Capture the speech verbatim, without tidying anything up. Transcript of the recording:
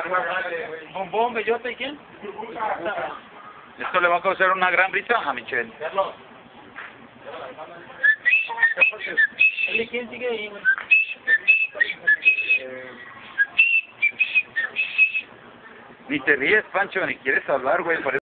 Bombón, bellota, ¿y quién? Esto le va a causar una gran risa a Michelle. Oye, ¿quién sigue ahí, güey? Ni te ríes, Pancho, ni quieres hablar, güey.